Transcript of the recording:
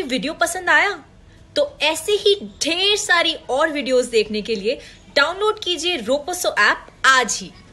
कोई वीडियो पसंद आया तो ऐसे ही ढेर सारी और वीडियोस देखने के लिए डाउनलोड कीजिए रोपोसो ऐप आज ही।